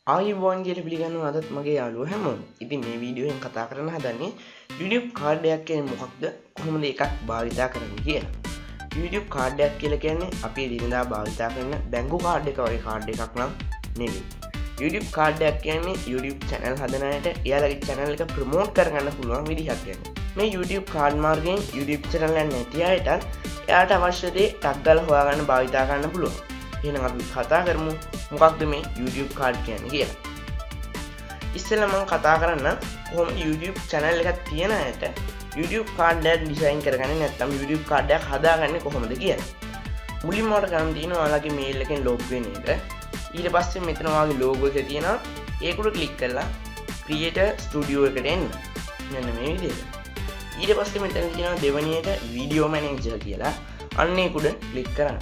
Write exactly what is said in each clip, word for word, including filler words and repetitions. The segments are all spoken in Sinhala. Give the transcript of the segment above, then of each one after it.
ආයුබෝවන් කියලා පිළිගන්නවා අදත් මගේ යාළුවෝ හැමෝම. ඉතින් මේ වීඩියෝ එකෙන් කතා කරන්න හදන්නේ YouTube කාඩ් එකක් කියන්නේ මොකක්ද? කොහොමද එකක් භාවිතා කරන්නේ කියලා. YouTube කාඩ් එකක් කියලා කියන්නේ අපි දිනදා භාවිතා කරන බැංකු කාඩ් එක වගේ කාඩ් එකක් නම් නෙවෙයි. YouTube කාඩ් එකක් කියන්නේ YouTube channel හදන අයට එයාලගේ channel එක ප්‍රමෝට් කරගන්න පුළුවන් විදිහක් කියන්නේ. මේ YouTube කාඩ් මාර්ගයෙන් YouTube channel එක නැති අයට එයාට අවශ්‍ය දේ ටක් ගාලා හොයාගන්න භාවිතා කරන්න පුළුවන්. එහෙනම් අපි කතා කරමු මොකක්ද මේ YouTube කාඩ් කියන්නේ කියලා. ඉස්සෙල්ලා මම කතා කරන්න කොහොම YouTube channel එකක් තියෙන අයට YouTube කාඩ් එකක් ඩිසයින් කරගන්නේ නැත්නම් YouTube කාඩ් එකක් හදාගන්නේ කොහොමද කියලා. මුලින්ම ඔයාලට ගන්න තියෙනවා ඔයාලගේ mail එකෙන් log වෙන එක. ඊට පස්සේ මෙතන ඔයාගේ logo එක තියෙනවා. ඒක උඩ click කරලා creator studio එකට එන්න. මෙන්න මේ විදිහට. ඊට පස්සේ මෙතන තියෙනවා දෙවෙනි එක video manager කියලා. අන්න ඒක උඩ click කරන්න.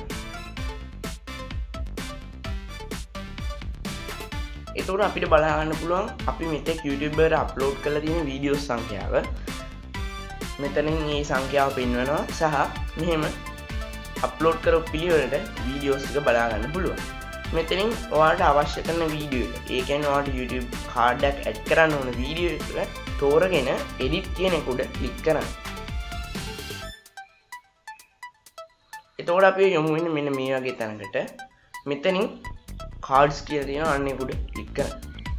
එතකොට අපිට බලා ගන්න පුළුවන් අපි මෙතෙක් YouTube එකට අප්ලෝඩ් කරලා තියෙන වීඩියෝ සංඛ්‍යාව. මෙතනින් මේ සංඛ්‍යාව පෙන්වනවා සහ මෙහෙම අප්ලෝඩ් කරපු පිළිවෙලට වීඩියෝස් එක බලා ගන්න පුළුවන්. මෙතනින් ඔයාලට අවශ්‍ය කරන වීඩියෝ එක. ඒ කියන්නේ ඔයාලට YouTube කාඩ් එකක් ඇඩ් කරන්න ඕන වීඩියෝ එක තෝරගෙන edit කියන එක උඩ ක්ලික් කරන්න. එතකොට අපි යමු වෙන්නේ මෙන්න මේ වගේ තැනකට. මෙතනින් cards කියලා තියෙනවා අන්න ඒක උඩ ක්ලික් කරන්න.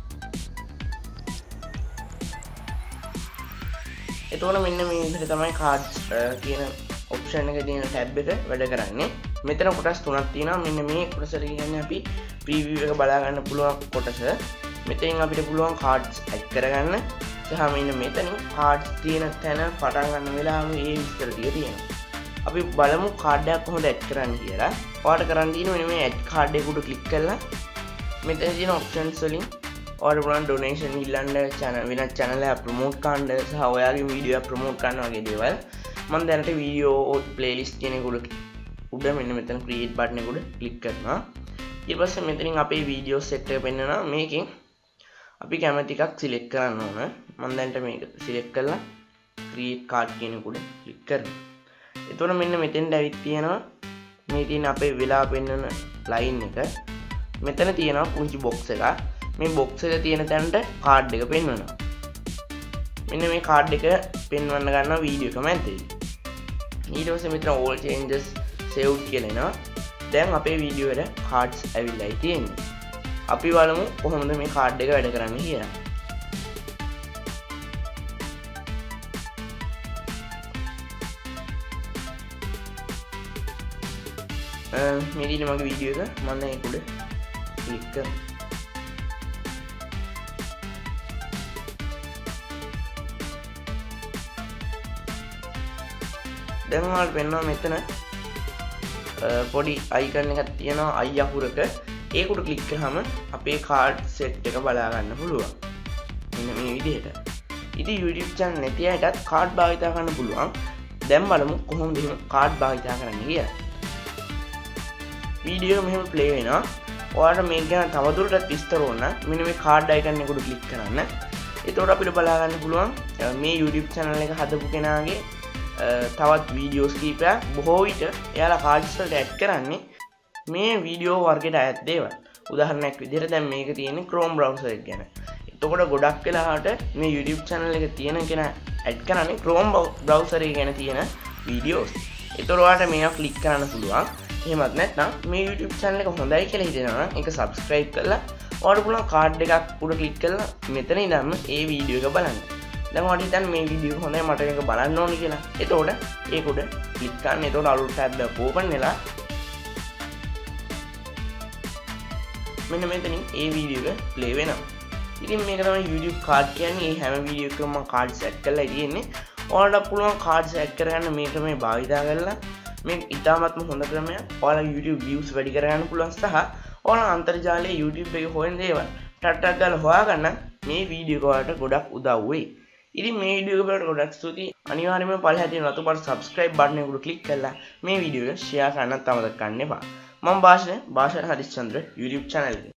එතකොට මෙන්න මේ විදිහට තමයි cards කියන option එකේ තියෙන tab එක වැඩ කරන්නේ. මෙතන කොටස් තුනක් තියෙනවා. මෙන්න මේ කොටසට කියන්නේ අපි preview එක බලා ගන්න පුළුවන් කොටස. මෙතෙන් අපිට පුළුවන් cards add කරගන්න. සහ මෙන්න මෙතනින් cards තියෙන තැන පටන් ගන්න වෙලාවෙ මේ විස්තර ටික තියෙනවා. අපි බලමු කාඩ් එකක් කොහොමද ඇඩ් කරන්නේ කියලා. ඔයාලට කරන්න තියෙන්නේ මෙන්න මේ ඇඩ් කාඩ් එක උඩ ක්ලික් කරලා මෙතන තියෙන ඔප්ෂන්ස් වලින් ඔයාලට පුළුවන් ඩොනේෂන් ඉල්ලන්න, channel වෙනත් channel එක ප්‍රොමෝට් කරන්න සහ ඔයාගේ වීඩියෝ එක ප්‍රොමෝට් කරන්න වගේ දේවල්. මම දැනට වීඩියෝ ප්ලේලිස්ට් කියන එක උඩ උඩ මෙන්න මෙතන ක්‍රියේට් බටන් එක උඩ ක්ලික් කරනවා. ඊට පස්සේ මෙතනින් අපේ වීඩියෝ සෙට් එක පෙන්නනවා. මේකෙන් අපි කැමති එකක් සිලෙක්ට් කරන්න ඕන. මම දැනට මේක සිලෙක්ට් කරලා ක්‍රියේට් කාඩ් කියන එක උඩ ක්ලික් කරනවා. එතකොට මෙන්න මෙතෙන්ට ඇවිත් තියෙනවා මේ තියෙන අපේ වෙලා පෙන්වන ලයින් එක. මෙතන තියෙනවා පුංචි බොක්ස් එකක්. මේ බොක්ස් එක තියෙන තැනට කාඩ් එක පෙන්වනවා. මෙන්න මේ කාඩ් එක පෙන්වන්න ගන්නවා වීඩියෝ එක මැද්දේ. ඊට පස්සේ මෙතන all changes saved කියලා එනවා. දැන් අපේ වීඩියෝ එකට cards ඇවිල්ලායි තියෙන්නේ. අපි බලමු කොහොමද මේ කාඩ් එක වැඩ කරන්නේ කියලා. මේ දින මගේ වීඩියෝ එක මම දැන් ඒක උඩ ක්ලික් කරනවා. දැන් ඔයාලට පෙන්වනවා මෙතන පොඩි අයිකන් එකක් තියෙනවා අයි අකුරක. ඒක උඩ ක්ලික් කරාම අපේ කාඩ් සෙට් එක බලා ගන්න පුළුවන්. මෙන්න මේ විදිහට. ඉතින් YouTube channel නැති අයටත් කාඩ් භාවිතා කරන්න පුළුවන්. දැන් බලමු කොහොමද එහෙම කාඩ් භාවිතා කරන්නේ කියලා. වීඩියෝ මෙහෙම ප්ලේ වෙනවා. ඔයාලට මේක ගැන තවදුරටත් විස්තර ඕන නම් මෙන්න මේ කාඩ් අයිකන් එක උඩ ක්ලික් කරන්න. එතකොට අපිට බලා ගන්න පුළුවන් මේ YouTube channel එක හදපු කෙනාගේ තවත් වීඩියෝස් කීපයක් බොහෝ විට එයාලා කාඩ්ස් වලට ඇඩ් කරන්නේ මේ වීඩියෝ වර්ගයට අයත් දේවල්. උදාහරණයක් විදිහට දැන් මේක තියෙන්නේ Chrome browser එක ගැන. එතකොට ගොඩක් වෙලාවට මේ YouTube channel එක තියෙන කෙනා ඇඩ් කරන්නේ Chrome browser එක ගැන තියෙන වීඩියෝස්. එතකොට ඔයාලට මේවා ක්ලික් කරන්න පුළුවන්. එහෙමත් නැත්නම් මේ YouTube channel එක හොඳයි කියලා හිතෙනවා නම් ඒක subscribe කරලා ඔයාලට පුළුවන් කාඩ් එකක් උඩ ක්ලික් කරලා මෙතන ඉඳන්ම ඒ වීඩියෝ එක බලන්න. දැන් ඔයාලට හිතන්න මේ වීඩියෝ හොඳයි මට මේක බලන්න ඕනේ කියලා. එතකොට ඒක උඩ ක්ලික් කරන්න. එතකොට අලුත් tab එක open වෙලා මෙන්න මෙතනින් ඒ වීඩියෝ එක play වෙනවා. ඉතින් මේක තමයි YouTube කාඩ් කියන්නේ. මේ හැම වීඩියෝ එකකම මම කාඩ් සෙට් කරලා තියෙන්නේ. ඔයාලට පුළුවන් කාඩ් සෙට් කරගන්න මේක මේ භාවිතා කරලා මේ ඉතාමත්ම හොඳ ක්‍රමයක්. ඔයාලා YouTube views වැඩි කරගන්න පුළුවන් සහ ඔයාලා අන්තර්ජාලයේ YouTube එකේ හොයන දේවල් ටක් ටක් ගාලා හොයාගන්න මේ වීඩියෝ එක ඔයාලට ගොඩක් උදව් වෙයි. ඉතින් මේ වීඩියෝ එක බලන්න ගොඩක් ස්තුතියි. අනිවාර්යයෙන්ම පල්ලෙහා තියෙන රතු පාට subscribe button එක උඩ click කරලා මේ වීඩියෝ එක share කරන්නත් අමතක කරන්න එපා. මම භාෂණ භාෂණ හරිස්චන්ද්‍ර YouTube channel එකේ